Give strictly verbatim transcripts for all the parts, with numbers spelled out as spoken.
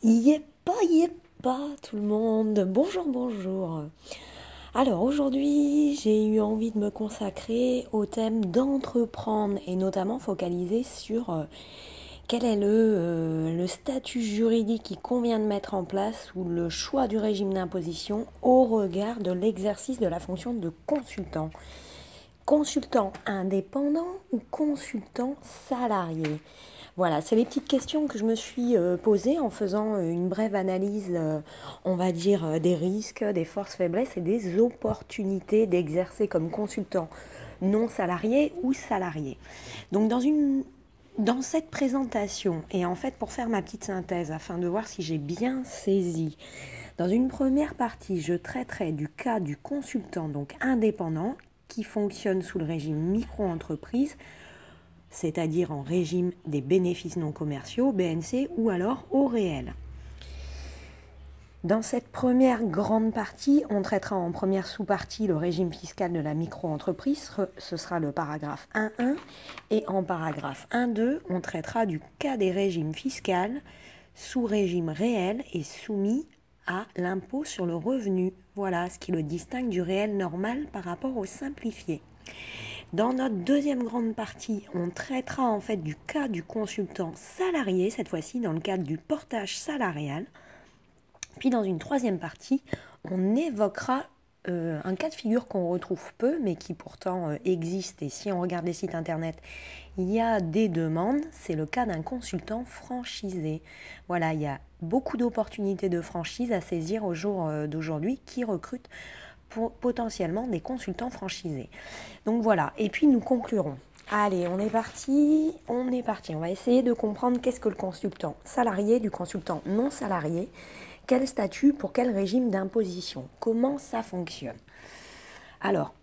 Yep pas, yep pas tout le monde. Bonjour, bonjour. Alors aujourd'hui, j'ai eu envie de me consacrer au thème d'entreprendre et notamment focaliser sur euh, quel est le, euh, le statut juridique qui convient de mettre en place ou le choix du régime d'imposition au regard de l'exercice de la fonction de consultant. Consultant indépendant ou consultant salarié? Voilà, c'est les petites questions que je me suis euh, posées en faisant euh, une brève analyse, euh, on va dire, euh, des risques, des forces, faiblesses et des opportunités d'exercer comme consultant non salarié ou salarié. Donc dans une dans cette présentation, et en fait pour faire ma petite synthèse afin de voir si j'ai bien saisi, dans une première partie, je traiterai du cas du consultant donc indépendant qui fonctionne sous le régime micro-entreprise, c'est-à-dire en régime des bénéfices non commerciaux, B N C, ou alors au réel. Dans cette première grande partie, on traitera en première sous-partie le régime fiscal de la micro-entreprise, ce sera le paragraphe un point un, et en paragraphe un point deux, on traitera du cas des régimes fiscaux sous régime réel et soumis à l'impôt sur le revenu. Voilà ce qui le distingue du réel normal par rapport au simplifié. Dans notre deuxième grande partie, on traitera en fait du cas du consultant salarié, cette fois-ci dans le cadre du portage salarial. Puis dans une troisième partie, on évoquera euh, un cas de figure qu'on retrouve peu, mais qui pourtant euh, existe. Et si on regarde les sites internet, il y a des demandes. C'est le cas d'un consultant franchisé. Voilà, il y a beaucoup d'opportunités de franchise à saisir au jour euh, d'aujourd'hui qui recrutent pour potentiellement des consultants franchisés. Donc voilà, et puis nous conclurons. Allez, on est parti, on est parti. On va essayer de comprendre qu'est-ce que le consultant salarié du consultant non salarié, quel statut pour quel régime d'imposition, comment ça fonctionne. Alors,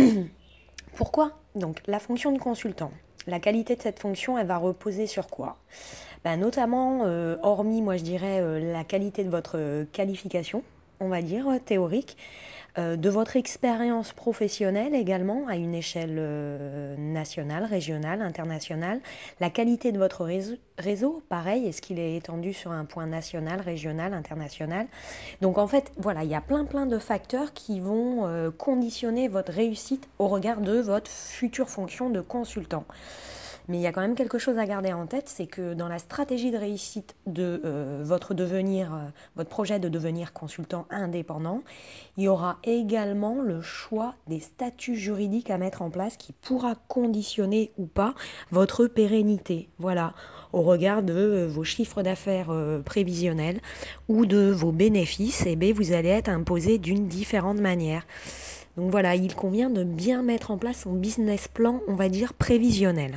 pourquoi donc la fonction de consultant? La qualité de cette fonction, elle va reposer sur quoi? Ben, notamment, euh, hormis, moi je dirais, euh, la qualité de votre euh, qualification, on va dire, euh, théorique, euh, de votre expérience professionnelle également, à une échelle euh, nationale, régionale, internationale, la qualité de votre réseau, réseau, pareil, est-ce qu'il est étendu sur un point national, régional, international? Donc en fait, voilà, il y a plein plein de facteurs qui vont euh, conditionner votre réussite au regard de votre future fonction de consultant. Mais il y a quand même quelque chose à garder en tête, c'est que dans la stratégie de réussite de euh, votre devenir, euh, votre projet de devenir consultant indépendant, il y aura également le choix des statuts juridiques à mettre en place qui pourra conditionner ou pas votre pérennité. Voilà, au regard de euh, vos chiffres d'affaires euh, prévisionnels ou de vos bénéfices, eh bien, vous allez être imposé d'une différente manière. Donc voilà, il convient de bien mettre en place son business plan, on va dire, prévisionnel.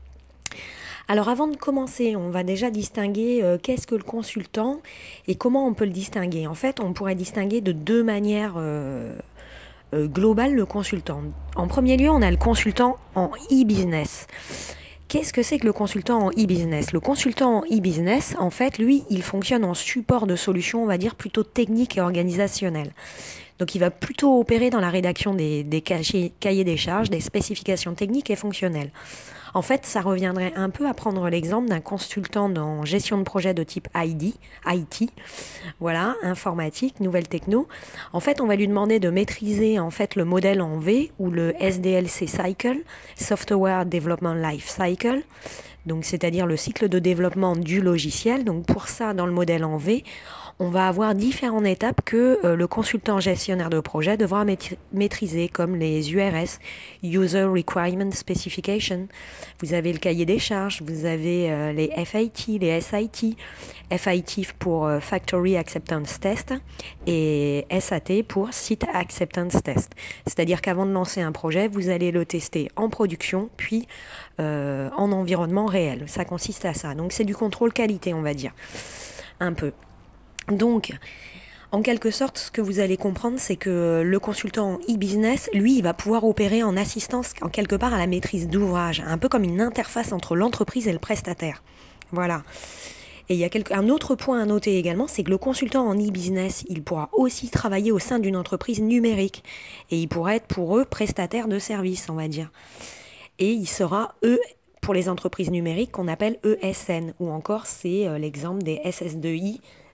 Alors avant de commencer, on va déjà distinguer euh, qu'est-ce que le consultant et comment on peut le distinguer. En fait, on pourrait distinguer de deux manières euh, euh, globales le consultant. En premier lieu, on a le consultant en e-business. Qu'est-ce que c'est que le consultant en e-business? Le consultant en e-business, en fait, lui, il fonctionne en support de solutions, on va dire, plutôt techniques et organisationnelles. Donc il va plutôt opérer dans la rédaction des, des cahiers des charges, des spécifications techniques et fonctionnelles. En fait, ça reviendrait un peu à prendre l'exemple d'un consultant en gestion de projet de type I D, I T, voilà, informatique, nouvelle techno. En fait, on va lui demander de maîtriser en fait le modèle en V ou le S D L C cycle, Software Development Life Cycle. Donc, c'est-à-dire le cycle de développement du logiciel. Donc, pour ça, dans le modèle en V, on va avoir différentes étapes que euh, le consultant gestionnaire de projet devra maîtriser, comme les U R S, User Requirement Specification. Vous avez le cahier des charges, vous avez euh, les F I T, les S I T. F I T pour euh, Factory Acceptance Test et S A T pour Site Acceptance Test. C'est-à-dire qu'avant de lancer un projet, vous allez le tester en production, puis euh, en environnement réel. Ça consiste à ça. Donc c'est du contrôle qualité, on va dire, un peu. Donc, en quelque sorte, ce que vous allez comprendre, c'est que le consultant en e-business, lui, il va pouvoir opérer en assistance, en quelque part, à la maîtrise d'ouvrage, un peu comme une interface entre l'entreprise et le prestataire. Voilà. Et il y a quelque... un autre point à noter également, c'est que le consultant en e-business, il pourra aussi travailler au sein d'une entreprise numérique. Et il pourra être pour eux prestataire de services, on va dire. Et il sera, eux, pour les entreprises numériques qu'on appelle E S N, ou encore c'est euh, l'exemple des S S deux I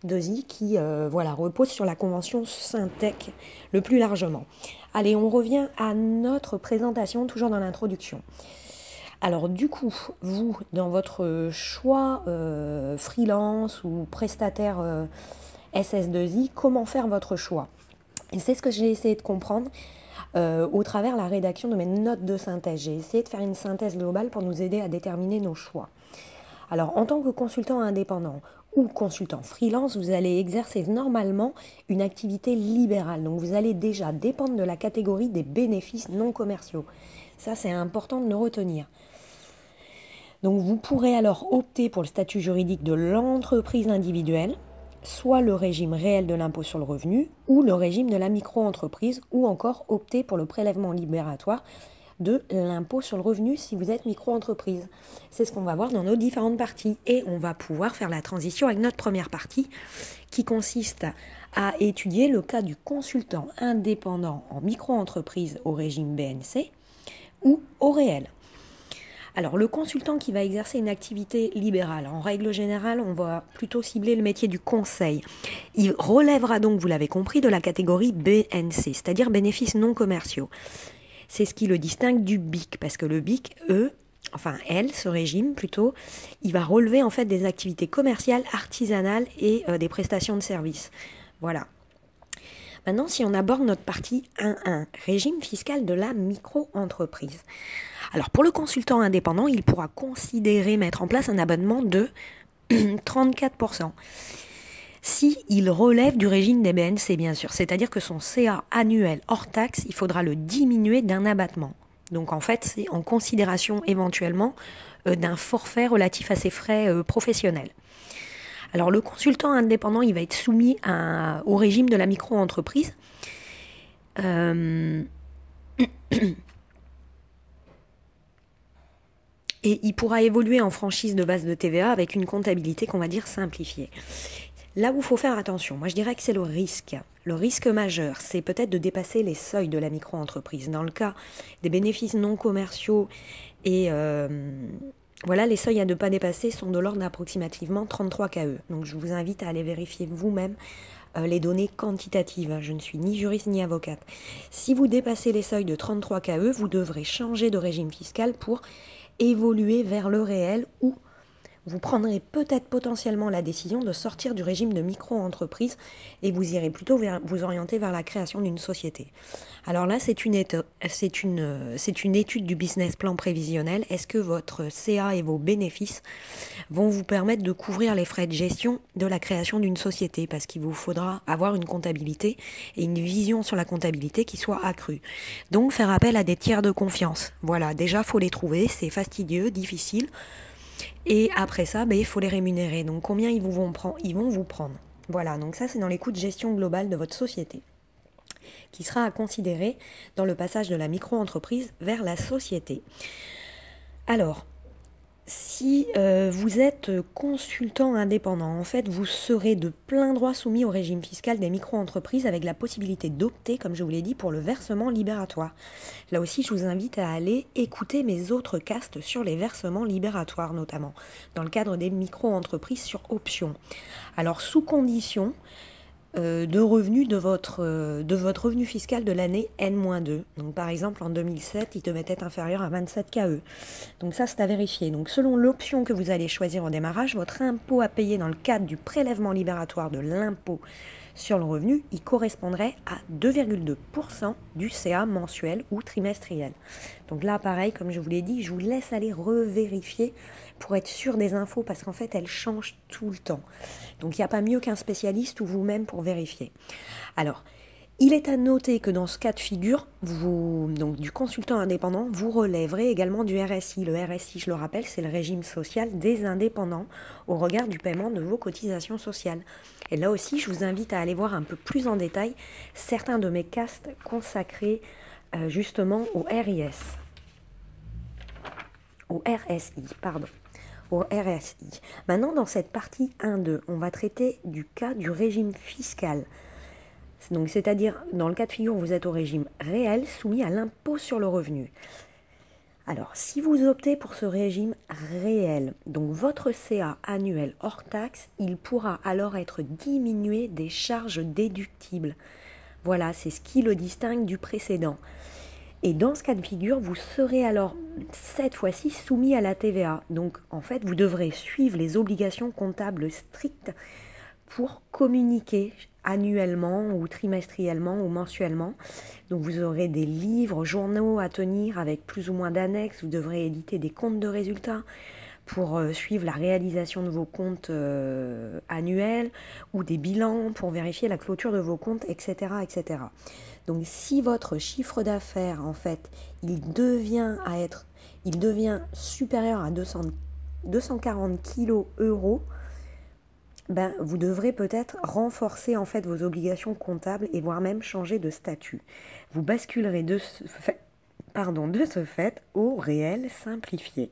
deux I qui euh, voilà, repose sur la convention Syntec le plus largement. Allez, on revient à notre présentation, toujours dans l'introduction. Alors du coup, vous, dans votre choix euh, freelance ou prestataire euh, S S deux I, comment faire votre choix? Et c'est ce que j'ai essayé de comprendre euh, au travers la rédaction de mes notes de synthèse. J'ai essayé de faire une synthèse globale pour nous aider à déterminer nos choix. Alors, en tant que consultant indépendant ou consultant freelance, vous allez exercer normalement une activité libérale. Donc, vous allez déjà dépendre de la catégorie des bénéfices non commerciaux. Ça, c'est important de le retenir. Donc, vous pourrez alors opter pour le statut juridique de l'entreprise individuelle, soit le régime réel de l'impôt sur le revenu, ou le régime de la micro-entreprise, ou encore opter pour le prélèvement libératoire de l'impôt sur le revenu si vous êtes micro-entreprise. C'est ce qu'on va voir dans nos différentes parties. Et on va pouvoir faire la transition avec notre première partie qui consiste à étudier le cas du consultant indépendant en micro-entreprise au régime B N C ou au réel. Alors, le consultant qui va exercer une activité libérale, en règle générale, on va plutôt cibler le métier du conseil. Il relèvera donc, vous l'avez compris, de la catégorie B N C, c'est-à-dire bénéfices non commerciaux. C'est ce qui le distingue du B I C, parce que le B I C, eux, enfin elle, ce régime plutôt, il va relever en fait des activités commerciales, artisanales et euh, des prestations de services. Voilà. Maintenant, si on aborde notre partie un point un, régime fiscal de la micro-entreprise. Alors pour le consultant indépendant, il pourra considérer mettre en place un abonnement de trente-quatre pour cent. Si il relève du régime des B N C, bien sûr, c'est-à-dire que son C A annuel hors taxe, il faudra le diminuer d'un abattement. Donc en fait, c'est en considération éventuellement euh, d'un forfait relatif à ses frais euh, professionnels. Alors le consultant indépendant, il va être soumis à, au régime de la micro-entreprise. Euh... Et il pourra évoluer en franchise de base de T V A avec une comptabilité qu'on va dire simplifiée. Là où il faut faire attention, moi je dirais que c'est le risque. Le risque majeur, c'est peut-être de dépasser les seuils de la micro-entreprise. Dans le cas des bénéfices non commerciaux et euh, voilà, les seuils à ne pas dépasser sont de l'ordre d'approximativement trente-trois K E. Donc je vous invite à aller vérifier vous-même euh, les données quantitatives. Je ne suis ni juriste ni avocate. Si vous dépassez les seuils de trente-trois K E, vous devrez changer de régime fiscal pour évoluer vers le réel ou vous prendrez peut-être potentiellement la décision de sortir du régime de micro-entreprise et vous irez plutôt vers, vous orienter vers la création d'une société. Alors là, c'est une, c'est une, c'est une étude du business plan prévisionnel. Est-ce que votre C A et vos bénéfices vont vous permettre de couvrir les frais de gestion de la création d'une société? Parce qu'il vous faudra avoir une comptabilité et une vision sur la comptabilité qui soit accrue. Donc, faire appel à des tiers de confiance. Voilà, déjà, il faut les trouver. C'est fastidieux, difficile. Et après ça, ben, il faut les rémunérer. Donc combien ils, vous vont, prendre, ils vont vous prendre. Voilà, donc ça c'est dans les coûts de gestion globale de votre société, qui sera à considérer dans le passage de la micro-entreprise vers la société. Alors, si euh, vous êtes consultant indépendant, en fait, vous serez de plein droit soumis au régime fiscal des micro-entreprises avec la possibilité d'opter, comme je vous l'ai dit, pour le versement libératoire. Là aussi, je vous invite à aller écouter mes autres castes sur les versements libératoires, notamment, dans le cadre des micro-entreprises sur option. Alors, sous condition euh, de revenus de votre, euh, de votre revenu fiscal de l'année N moins deux. Donc, par exemple, en deux mille sept, il devait être inférieur à vingt-sept K E. Donc ça, c'est à vérifier. Donc selon l'option que vous allez choisir au démarrage, votre impôt à payer dans le cadre du prélèvement libératoire de l'impôt sur le revenu, il correspondrait à deux virgule deux pour cent du C A mensuel ou trimestriel. Donc là, pareil, comme je vous l'ai dit, je vous laisse aller revérifier pour être sûr des infos parce qu'en fait, elles changent tout le temps. Donc il n'y a pas mieux qu'un spécialiste ou vous-même pour vérifier. Alors, il est à noter que dans ce cas de figure, vous, donc du consultant indépendant, vous relèverez également du R S I. Le R S I, je le rappelle, c'est le régime social des indépendants au regard du paiement de vos cotisations sociales. Et là aussi, je vous invite à aller voir un peu plus en détail certains de mes castes consacrés euh, justement au R I S. Au R S I, pardon. Au R S I. Maintenant, dans cette partie un deux, on va traiter du cas du régime fiscal. Donc, c'est-à-dire, dans le cas de figure où vous êtes au régime réel, soumis à l'impôt sur le revenu. Alors, si vous optez pour ce régime réel, donc votre C A annuel hors taxe, il pourra alors être diminué des charges déductibles. Voilà, c'est ce qui le distingue du précédent. Et dans ce cas de figure, vous serez alors cette fois-ci soumis à la T V A. Donc, en fait, vous devrez suivre les obligations comptables strictes pour communiquer annuellement ou trimestriellement ou mensuellement. Donc vous aurez des livres, journaux à tenir avec plus ou moins d'annexes. Vous devrez éditer des comptes de résultats pour euh, suivre la réalisation de vos comptes euh, annuels ou des bilans pour vérifier la clôture de vos comptes, et cetera, et cetera. Donc si votre chiffre d'affaires, en fait, il devient à être, il devient supérieur à deux cents, deux cent quarante kilos euros, ben, vous devrez peut-être renforcer en fait vos obligations comptables et voire même changer de statut. Vous basculerez de ce fait, pardon, de ce fait au réel simplifié.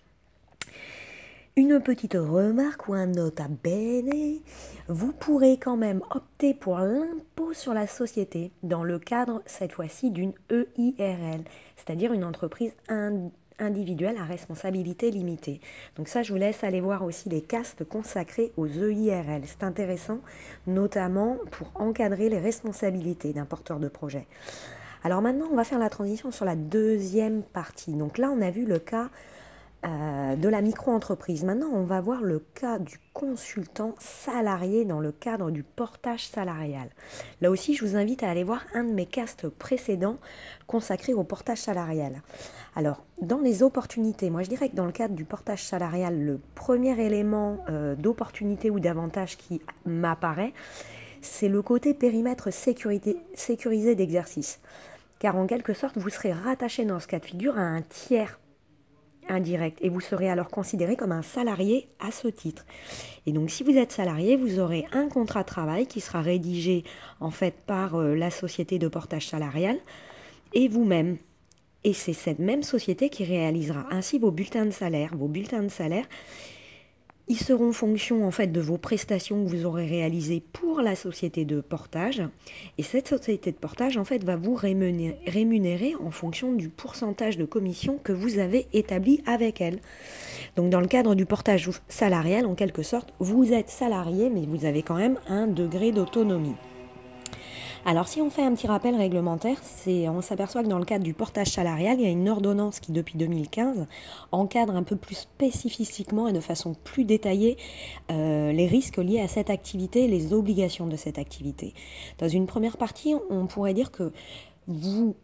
Une petite remarque ou un nota bene, vous pourrez quand même opter pour l'impôt sur la société dans le cadre cette fois-ci d'une E I R L, c'est-à-dire une entreprise individuelle. individuelle à responsabilité limitée. Donc ça, je vous laisse aller voir aussi les castes consacrés aux E I R L. C'est intéressant, notamment pour encadrer les responsabilités d'un porteur de projet. Alors maintenant, on va faire la transition sur la deuxième partie. Donc là, on a vu le cas euh, de la micro-entreprise. Maintenant, on va voir le cas du consultant salarié dans le cadre du portage salarial. Là aussi, je vous invite à aller voir un de mes castes précédents consacrés au portage salarial. Alors, dans les opportunités, moi je dirais que dans le cadre du portage salarial, le premier élément euh, d'opportunité ou d'avantage qui m'apparaît, c'est le côté périmètre sécurité, sécurisé d'exercice. Car en quelque sorte, vous serez rattaché dans ce cas de figure à un tiers indirect et vous serez alors considéré comme un salarié à ce titre. Et donc si vous êtes salarié, vous aurez un contrat de travail qui sera rédigé en fait par euh, la société de portage salarial et vous-même. Et c'est cette même société qui réalisera ainsi vos bulletins de salaire. Vos bulletins de salaire, ils seront fonction en fait de vos prestations que vous aurez réalisées pour la société de portage. Et cette société de portage en fait va vous rémunérer, rémunérer en fonction du pourcentage de commission que vous avez établi avec elle. Donc dans le cadre du portage salarial, en quelque sorte, vous êtes salarié, mais vous avez quand même un degré d'autonomie. Alors si on fait un petit rappel réglementaire, c'est, on s'aperçoit que dans le cadre du portage salarial, il y a une ordonnance qui depuis deux mille quinze encadre un peu plus spécifiquement et de façon plus détaillée euh, les risques liés à cette activité et les obligations de cette activité. Dans une première partie, on pourrait dire que vous,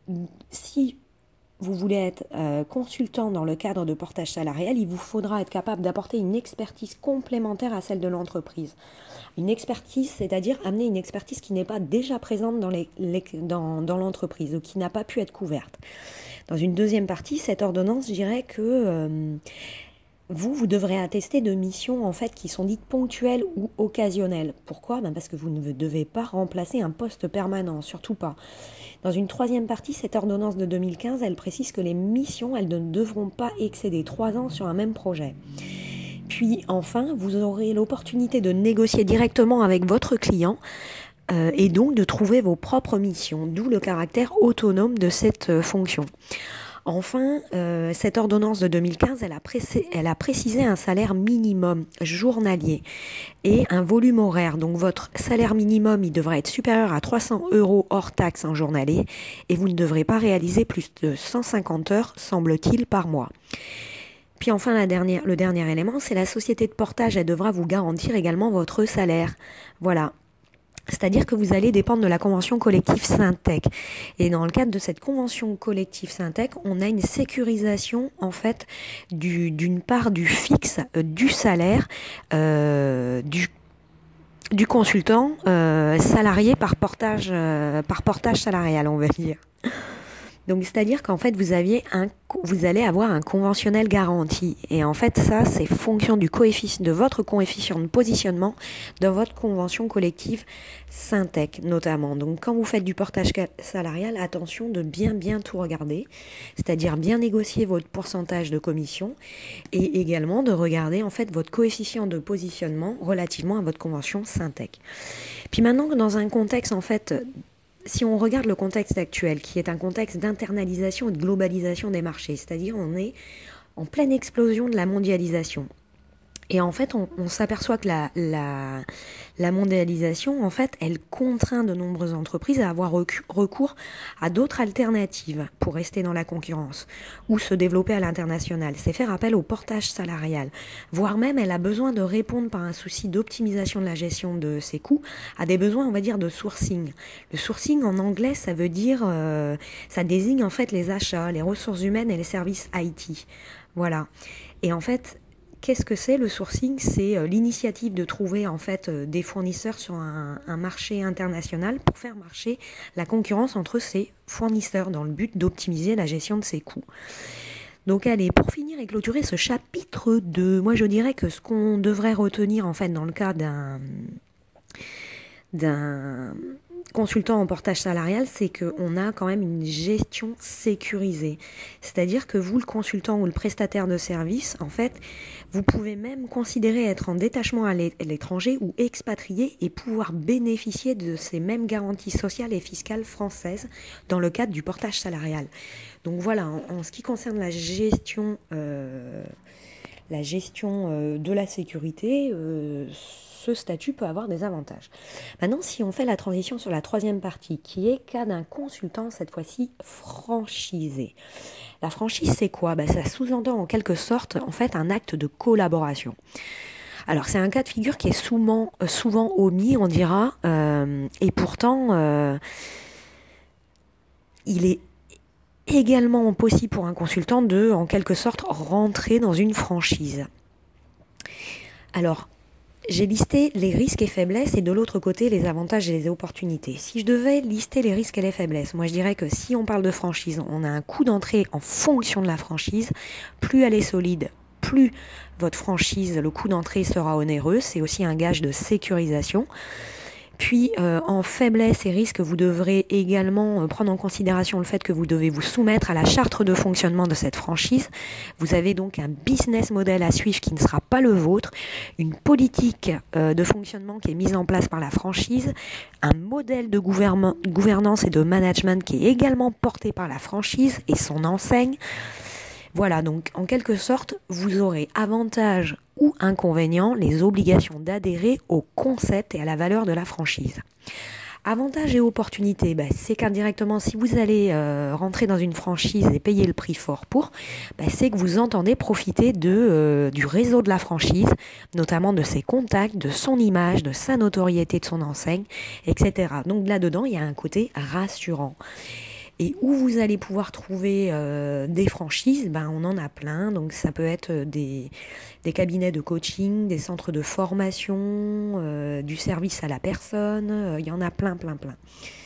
si vous voulez être euh, consultant dans le cadre de portage salarial, il vous faudra être capable d'apporter une expertise complémentaire à celle de l'entreprise. Une expertise, c'est-à-dire amener une expertise qui n'est pas déjà présente dans, les, les, dans, dans l'entreprise ou qui n'a pas pu être couverte. Dans une deuxième partie, cette ordonnance, je dirais que euh, vous, vous devrez attester de missions en fait, qui sont dites ponctuelles ou occasionnelles. Pourquoi ? Ben parce que vous ne devez pas remplacer un poste permanent, surtout pas. Dans une troisième partie, cette ordonnance de deux mille quinze, elle précise que les missions, elles ne devront pas excéder trois ans sur un même projet. Puis enfin, vous aurez l'opportunité de négocier directement avec votre client euh, et donc de trouver vos propres missions, d'où le caractère autonome de cette euh, fonction. Enfin, euh, cette ordonnance de deux mille quinze, elle a, précé- elle a précisé un salaire minimum journalier et un volume horaire. Donc votre salaire minimum, il devrait être supérieur à trois cents euros hors taxe en journalier et vous ne devrez pas réaliser plus de cent cinquante heures, semble-t-il, par mois. Puis enfin, la dernière, le dernier élément, c'est la société de portage, elle devra vous garantir également votre salaire. Voilà. C'est-à-dire que vous allez dépendre de la convention collective Syntec. Et dans le cadre de cette convention collective Syntec, on a une sécurisation en fait du, d'une part du fixe euh, du salaire euh, du, du consultant euh, salarié par portage, euh, par portage salarial, on va dire. Donc, c'est-à-dire qu'en fait, vous aviez un, vous allez avoir un conventionnel garanti. Et en fait, ça, c'est fonction du coefficient, de votre coefficient de positionnement dans votre convention collective Syntec, notamment. Donc, quand vous faites du portage salarial, attention de bien, bien tout regarder. C'est-à-dire bien négocier votre pourcentage de commission et également de regarder, en fait, votre coefficient de positionnement relativement à votre convention Syntec. Puis maintenant, dans un contexte, en fait, si on regarde le contexte actuel, qui est un contexte d'internalisation et de globalisation des marchés, c'est-à-dire on est en pleine explosion de la mondialisation. Et en fait, on, on s'aperçoit que la, la, la mondialisation, en fait, elle contraint de nombreuses entreprises à avoir recours à d'autres alternatives pour rester dans la concurrence ou se développer à l'international. C'est faire appel au portage salarial, voire même elle a besoin de répondre par un souci d'optimisation de la gestion de ses coûts à des besoins, on va dire, de sourcing. Le sourcing en anglais, ça veut dire, euh, ça désigne en fait les achats, les ressources humaines et les services I T. Voilà. Et en fait, qu'est-ce que c'est le sourcing? C'est euh, l'initiative de trouver en fait euh, des fournisseurs sur un, un marché international pour faire marcher la concurrence entre ces fournisseurs dans le but d'optimiser la gestion de ses coûts. Donc allez, pour finir et clôturer ce chapitre deux, moi je dirais que ce qu'on devrait retenir en fait dans le cas d'un d'un consultant en portage salarial, c'est qu'on a quand même une gestion sécurisée. C'est-à-dire que vous, le consultant ou le prestataire de service, en fait, vous pouvez même considérer être en détachement à l'étranger ou expatrié et pouvoir bénéficier de ces mêmes garanties sociales et fiscales françaises dans le cadre du portage salarial. Donc voilà, en, en ce qui concerne la gestion, euh, la gestion euh, de la sécurité, euh, ce statut peut avoir des avantages. Maintenant, si on fait la transition sur la troisième partie, qui est cas d'un consultant, cette fois-ci franchisé. La franchise, c'est quoi? Bah, ça sous-entend en quelque sorte en fait un acte de collaboration. Alors, c'est un cas de figure qui est souvent, euh, souvent omis, on dira, euh, et pourtant, euh, il est également possible pour un consultant de, en quelque sorte, rentrer dans une franchise. Alors, j'ai listé les risques et faiblesses et de l'autre côté les avantages et les opportunités. Si je devais lister les risques et les faiblesses, moi je dirais que si on parle de franchise, on a un coût d'entrée en fonction de la franchise. Plus elle est solide, plus votre franchise, le coût d'entrée sera onéreux. C'est aussi un gage de sécurisation. Puis euh, en faiblesse et risque, vous devrez également euh, prendre en considération le fait que vous devez vous soumettre à la charte de fonctionnement de cette franchise. Vous avez donc un business model à suivre qui ne sera pas le vôtre, une politique euh, de fonctionnement qui est mise en place par la franchise, un modèle de gouvernement, gouvernance et de management qui est également porté par la franchise et son enseigne. Voilà, donc en quelque sorte, vous aurez avantage ou inconvénient les obligations d'adhérer au concept et à la valeur de la franchise. Avantages et opportunités, bah, c'est qu'indirectement, si vous allez euh, rentrer dans une franchise et payer le prix fort pour, bah, c'est que vous entendez profiter de, euh, du réseau de la franchise, notamment de ses contacts, de son image, de sa notoriété, de son enseigne, et cetera. Donc là-dedans, il y a un côté rassurant. Et où vous allez pouvoir trouver euh, des franchises, ben on en a plein. Donc ça peut être des, des cabinets de coaching, des centres de formation, euh, du service à la personne. Euh, il y en a plein, plein, plein.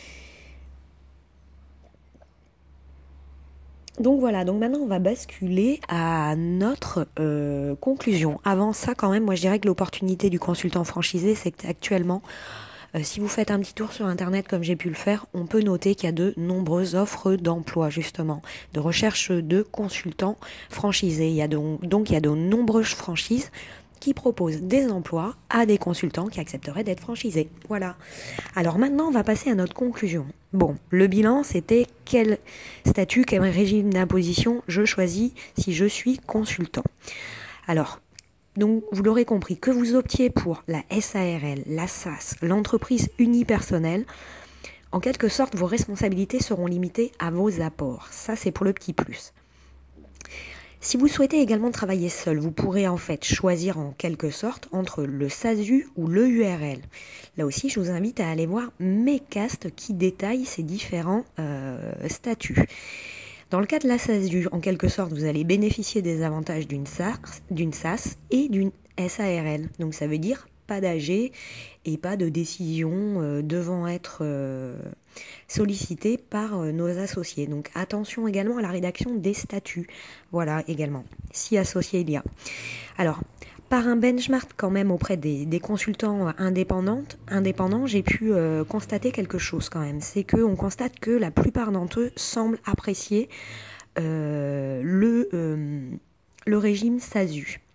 Donc voilà, donc maintenant on va basculer à notre euh, conclusion. Avant ça quand même, moi je dirais que l'opportunité du consultant franchisé, c'est qu'actuellement, Euh, si vous faites un petit tour sur Internet comme j'ai pu le faire, on peut noter qu'il y a de nombreuses offres d'emploi justement, de recherche de consultants franchisés. Il y a donc, donc il y a de nombreuses franchises qui proposent des emplois à des consultants qui accepteraient d'être franchisés. Voilà. Alors maintenant, on va passer à notre conclusion. Bon, le bilan, c'était quel statut, quel régime d'imposition je choisis si je suis consultant. Alors, donc, vous l'aurez compris, que vous optiez pour la S A R L, la S A S, l'entreprise unipersonnelle, en quelque sorte, vos responsabilités seront limitées à vos apports. Ça, c'est pour le petit plus. Si vous souhaitez également travailler seul, vous pourrez en fait choisir en quelque sorte entre le S A S U ou le U R L. Là aussi, je vous invite à aller voir mes castes qui détaillent ces différents euh, statuts. Dans le cas de la S A S U, en quelque sorte, vous allez bénéficier des avantages d'une S A S, d'une S A S et d'une S A R L. Donc ça veut dire pas d'A G et pas de décision euh, devant être euh, sollicitée par euh, nos associés. Donc attention également à la rédaction des statuts. Voilà également, si associé il y a. Alors, par un benchmark quand même auprès des, des consultants indépendants, indépendants j'ai pu euh, constater quelque chose quand même. C'est qu'on constate que la plupart d'entre eux semblent apprécier euh, le, euh, le régime S A S U.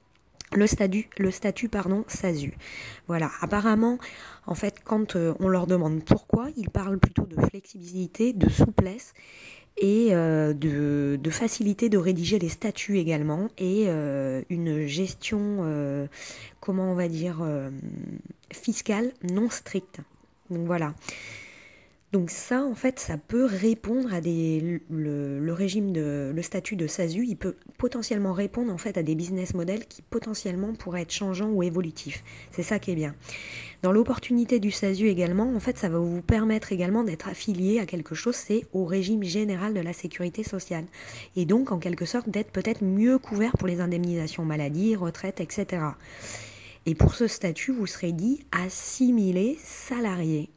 le statut, le statut pardon, SASU. Voilà, apparemment, en fait, quand euh, on leur demande pourquoi, ils parlent plutôt de flexibilité, de souplesse et euh, de, de facilité de rédiger les statuts également, et euh, une gestion, euh, comment on va dire, euh, fiscale non stricte. Donc voilà. Donc ça, en fait, ça peut répondre à des... Le, le régime de... Le statut de SASU, il peut potentiellement répondre, en fait, à des business models qui, potentiellement, pourraient être changeants ou évolutifs. C'est ça qui est bien. Dans l'opportunité du SASU également, en fait, ça va vous permettre également d'être affilié à quelque chose, c'est au régime général de la sécurité sociale. Et donc, en quelque sorte, d'être peut-être mieux couvert pour les indemnisations maladie, retraite, et cetera. Et pour ce statut, vous serez dit assimilé salarié.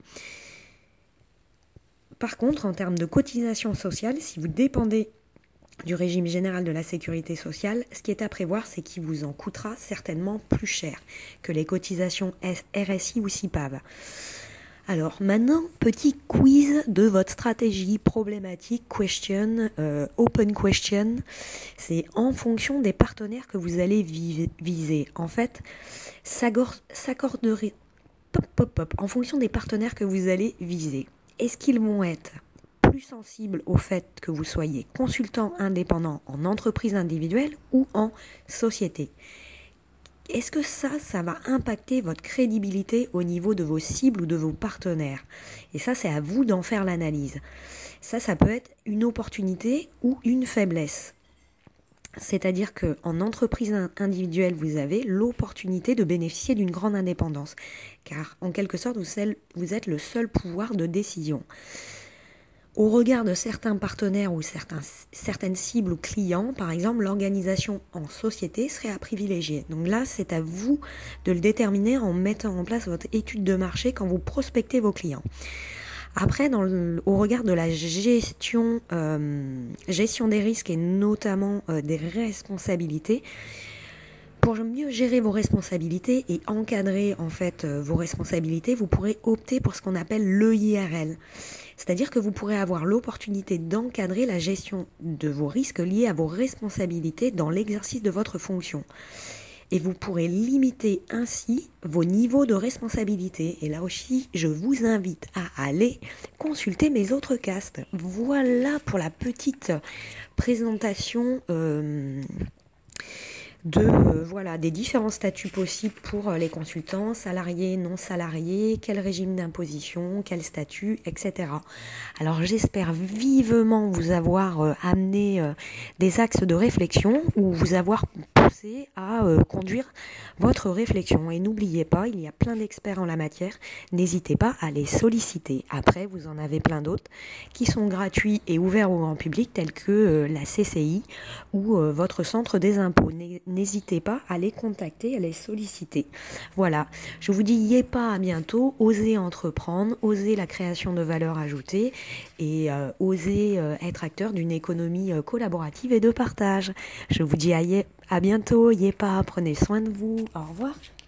Par contre, en termes de cotisation sociale, si vous dépendez du régime général de la sécurité sociale, ce qui est à prévoir, c'est qu'il vous en coûtera certainement plus cher que les cotisations R S I ou C I P A V. Alors maintenant, petit quiz de votre stratégie problématique, question, euh, open question. C'est en fonction des partenaires que vous allez viser. En fait, s'accorderait, pop, pop, pop, en fonction des partenaires que vous allez viser. Est-ce qu'ils vont être plus sensibles au fait que vous soyez consultant indépendant en entreprise individuelle ou en société? Est-ce que ça, ça va impacter votre crédibilité au niveau de vos cibles ou de vos partenaires? Et ça, c'est à vous d'en faire l'analyse. Ça, ça peut être une opportunité ou une faiblesse. C'est-à-dire qu'en entreprise individuelle, vous avez l'opportunité de bénéficier d'une grande indépendance. Car, en quelque sorte, vous êtes le seul pouvoir de décision. Au regard de certains partenaires ou certains, certaines cibles ou clients, par exemple, l'organisation en société serait à privilégier. Donc là, c'est à vous de le déterminer en mettant en place votre étude de marché quand vous prospectez vos clients. Après, dans le, au regard de la gestion, euh, gestion des risques et notamment euh, des responsabilités, pour mieux gérer vos responsabilités et encadrer en fait euh, vos responsabilités, vous pourrez opter pour ce qu'on appelle l'E I R L. C'est-à-dire que vous pourrez avoir l'opportunité d'encadrer la gestion de vos risques liés à vos responsabilités dans l'exercice de votre fonction. Et vous pourrez limiter ainsi vos niveaux de responsabilité. Et là aussi, je vous invite à aller consulter mes autres castes. Voilà pour la petite présentation euh, de euh, voilà des différents statuts possibles pour les consultants, salariés, non salariés, quel régime d'imposition, quel statut, et cetera. Alors j'espère vivement vous avoir euh, amené euh, des axes de réflexion ou vous avoir poussé à euh, conduire votre réflexion. Et n'oubliez pas, il y a plein d'experts en la matière, n'hésitez pas à les solliciter. Après, vous en avez plein d'autres qui sont gratuits et ouverts au grand public, tels que euh, la C C I ou euh, votre centre des impôts. N'hésitez pas à les contacter, à les solliciter. Voilà, je vous dis y est pas, à bientôt. Osez entreprendre, osez la création de valeur ajoutée et euh, osez euh, être acteur d'une économie euh, collaborative et de partage. Je vous dis à, y est, à bientôt, y est pas, prenez soin de vous. Au revoir.